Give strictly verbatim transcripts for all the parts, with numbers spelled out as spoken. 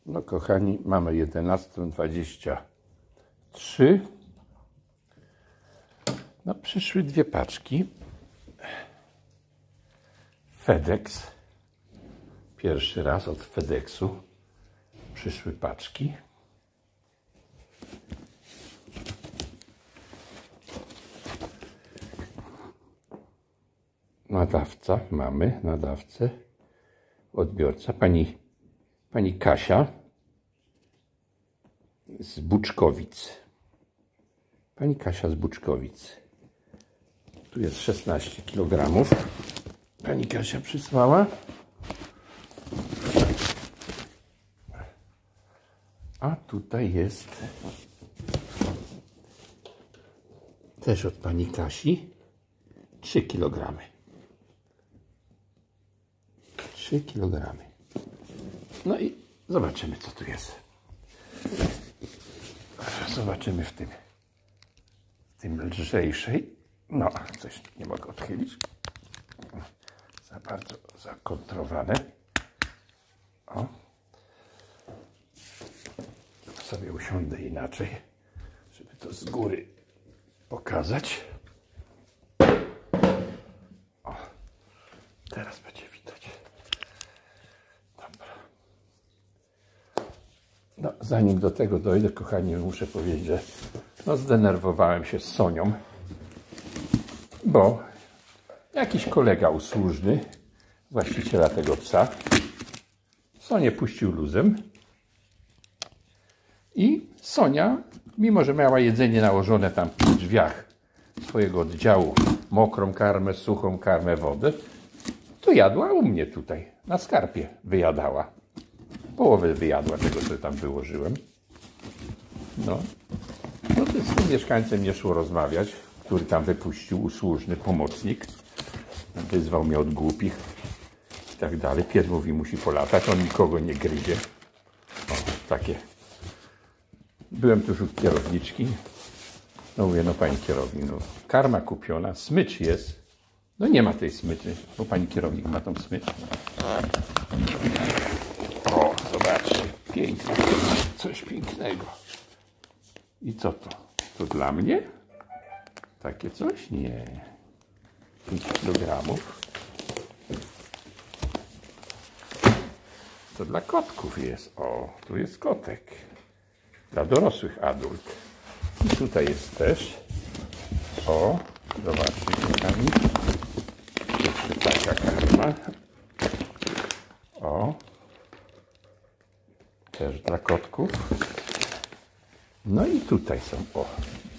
No kochani, mamy jedenastą dwadzieścia trzy. No przyszły dwie paczki. FedEx. Pierwszy raz od FedExu przyszły paczki. Nadawca, mamy nadawcę, odbiorca, pani, pani Kasia z Buczkowic. Pani Kasia z Buczkowic. Tu jest szesnaście kilogramów. Pani Kasia przysłała. A tutaj jest też od pani Kasi trzy kilogramy. trzy kilogramy. No i zobaczymy, co tu jest. Zobaczymy w tym, w tym lżejszej. No, coś nie mogę odchylić. Za bardzo zakontrowane. O. Sobie usiądę inaczej, żeby to z góry pokazać. O, teraz będzie widać. Dobra. No, zanim do tego dojdę, kochani, muszę powiedzieć, że no, zdenerwowałem się z Sonią, bo jakiś kolega usłużny właściciela tego psa Sonię puścił luzem i Sonia, mimo że miała jedzenie nałożone tam w drzwiach swojego oddziału, mokrą karmę, suchą karmę, wodę, to jadła u mnie tutaj, na skarpie wyjadała. Połowę wyjadła tego, co tam wyłożyłem. No, no to z tym mieszkańcem nie szło rozmawiać, który tam wypuścił usłużny pomocnik. Wyzwał mnie od głupich i tak dalej. Pies mówi, musi polatać, on nikogo nie gryzie. O, takie. Byłem tuż u kierowniczki. No mówię, no pani kierownik, no karma kupiona, smycz jest. No nie ma tej smyczy, bo pani kierownik ma tą smycz. O, zobaczcie, piękne, coś pięknego. I co to? To dla mnie? Takie coś? Nie. pięć kilogramów. To dla kotków jest. O, tu jest kotek. Dla dorosłych adult. I tutaj jest też. O, zobaczcie, kochani. Jeszcze taka karma. O. Też dla kotków. No i tutaj są, o,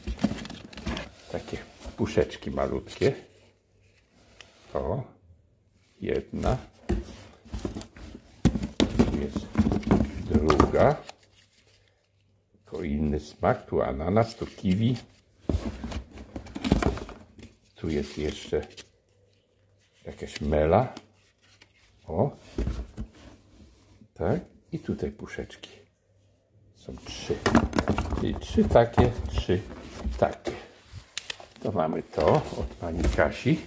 takie puszeczki malutkie. O, jedna. Tu jest druga. To inny smak. Tu ananas, tu kiwi. Tu jest jeszcze jakaś mela. O, tak. I tutaj puszeczki. Są trzy. Czyli trzy takie, trzy takie. To mamy to od pani Kasi.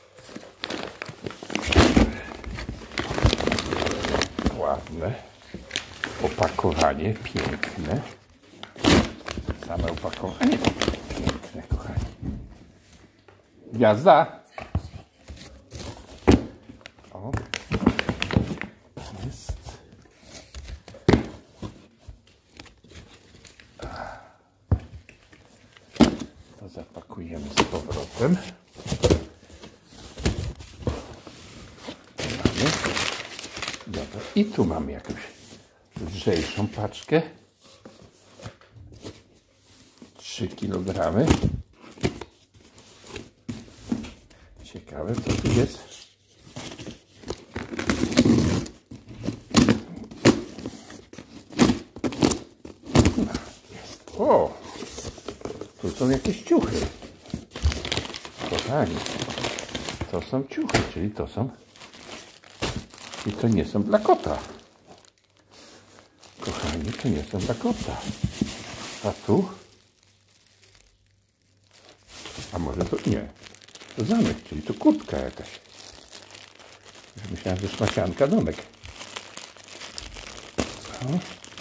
Ładne. Opakowanie piękne. Same opakowanie piękne, kochani. Gwiazda. O. Jest. To zapakujemy z powrotem. Mamy. Dobra. I tu mamy jakąś lżejszą paczkę. trzy kilogramy. Ciekawe, co tu jest. No, jest. O! Tu są jakieś ciuchy. Kochani, to są ciuchy, czyli to są... I to nie są dla kota. Kochani, to nie są dla kota. A tu? A może to nie. To zamek, czyli to kurtka jakaś. Już myślałem, że szmacianka domek. O.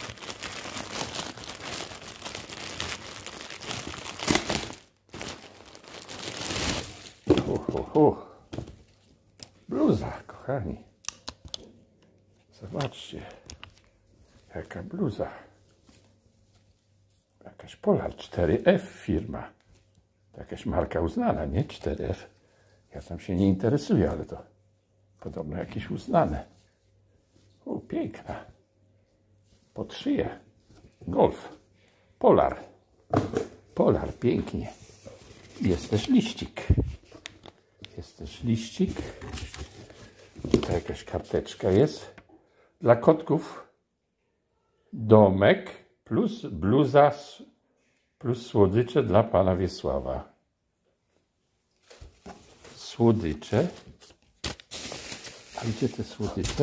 uh. Bluza, kochani. Zobaczcie. Jaka bluza. Jakaś Polar cztery F firma. To jakaś marka uznana, nie? cztery F. Ja tam się nie interesuję, ale to podobno jakieś uznane. U, piękna. Pod szyję. Golf. Polar. Polar, pięknie. Jest też liścik. Jest też liścik. Tutaj jakaś karteczka jest. Dla kotków domek plus bluza plus słodycze dla pana Wiesława. Słodycze. A gdzie te słodycze?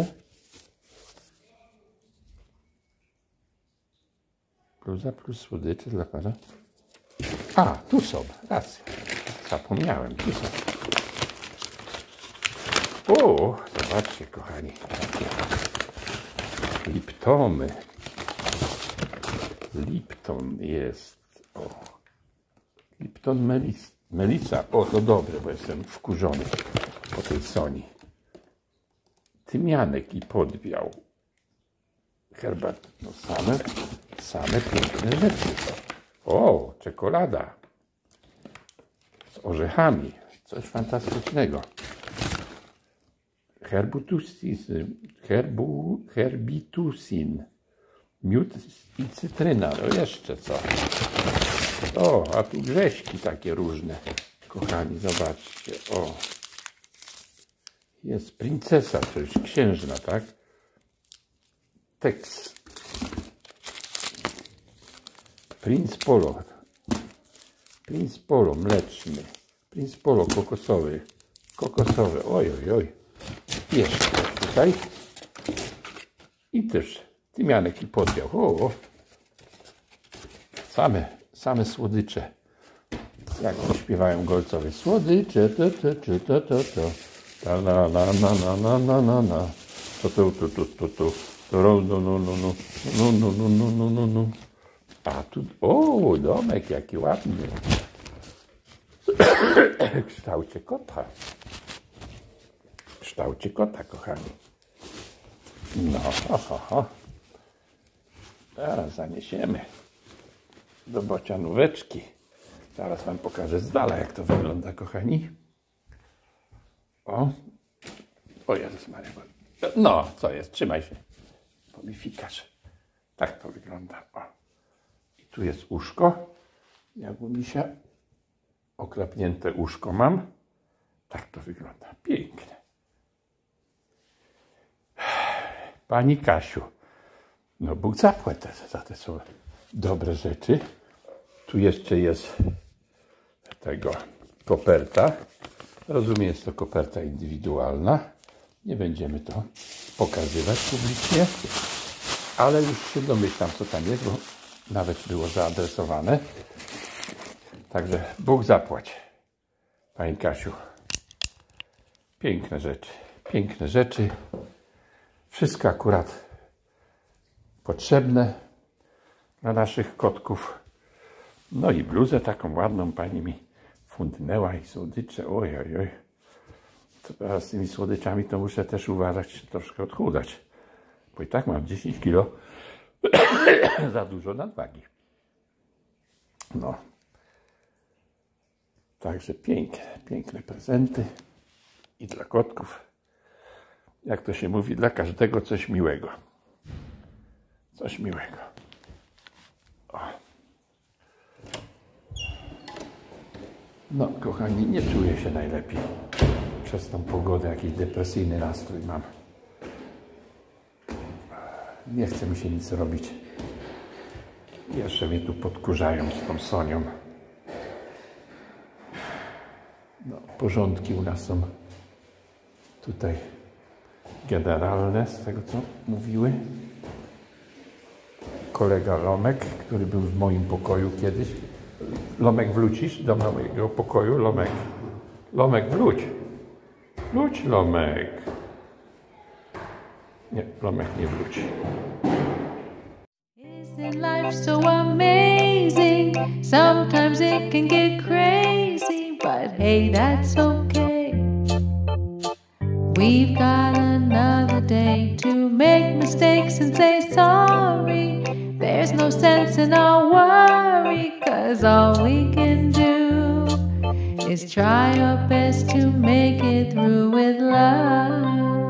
Bluza plus słodycze dla pana. A, tu są. Racja. Zapomniałem. Tu są. O, zobaczcie, kochani. Liptomy. Lipton jest. O. Lipton Melis, Melisa. O, to dobre, bo jestem wkurzony po tej Soni. Tymianek i podbiał. Herbat. No same, same piękne rzeczy. O, czekolada. Z orzechami. Coś fantastycznego. Herbitusin, herbu, herbitusin, miód i cytryna. No jeszcze co? O, a tu grześki takie różne. Kochani, zobaczcie. O. Jest princesa, czyli księżna, tak? Tekst. Prince Polo. Prince Polo mleczny. Prince Polo kokosowy. Kokosowy. Oj, oj, oj. Jeszcze tutaj. I też tymianek i podbiał. O, o. Same, same słodycze. Jak to śpiewają Golcowie. Słodycze, to, to, to, to, to, to. Ta, la, la, na, na, na, na, na, na. To, to, to, to, to, to. To, no, no, no, no, no, no, no, no, no, no, no. A tu, o, domek jaki ładny. W kształcie kota. W kształcie kota, kochani. No, ho, ho, ho. Teraz zaniesiemy do bocianóweczki. Zaraz wam pokażę z dala, jak to wygląda, kochani. O. O Jezus Maria. No, co jest? Trzymaj się. Bo mi fikasz. Tak to wygląda. O. I tu jest uszko. Jak u misia. Oklepnięte uszko mam. Tak to wygląda. Piękne. Pani Kasiu. No Bóg zapłać za te są dobre rzeczy. Tu jeszcze jest tego koperta. Rozumiem, jest to koperta indywidualna. Nie będziemy to pokazywać publicznie, ale już się domyślam, co tam jest, bo nawet było zaadresowane. Także Bóg zapłać, Pani Kasiu. Piękne rzeczy, piękne rzeczy. Wszystko akurat potrzebne dla naszych kotków. No i bluzę taką ładną pani mi fundnęła i słodycze. Oj, oj, oj. To teraz z tymi słodyczami to muszę też uważać, troszkę odchudać. Bo i tak mam dziesięć kilo za dużo nadwagi. No. Także piękne, piękne prezenty. I dla kotków. Jak to się mówi, dla każdego coś miłego. Coś miłego. O. No, kochani, nie czuję się najlepiej. Przez tą pogodę jakiś depresyjny nastrój mam. Nie chce mi się nic robić. Jeszcze mnie tu podkurzają z tą Sonią. No, porządki u nas są tutaj generalne, z tego co mówiły. Kolega Lomek, który był w moim pokoju kiedyś. Lomek, wrócisz do mojego pokoju? Lomek. Lomek, wróć. Wróć, Lomek. Nie, Lomek nie wróci. Isn't life so amazing? Sometimes it can get crazy, but hey, that's okay. We've got another day to make mistakes and say sorry. There's no sense in our worry, 'cause all we can do is try our best to make it through with love.